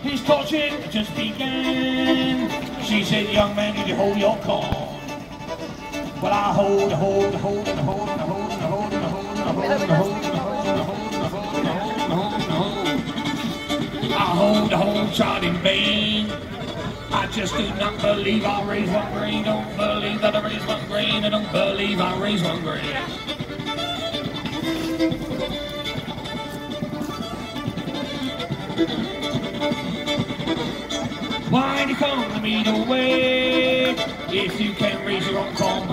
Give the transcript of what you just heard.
This courtship just began. She said, young man, did you hold your corn? Well, I hold, hold, hold, and hold, and hold, and hold, and hold, and hold, and hold, and hold, and hold, and hold, and hold, and hold, and hold. I hold, hold, tried in vain. I just do not believe I raised one grain. Don't believe that I raised one grain. I don't believe I raised one grain. Why do you come to me the way? If you can raise your own corn,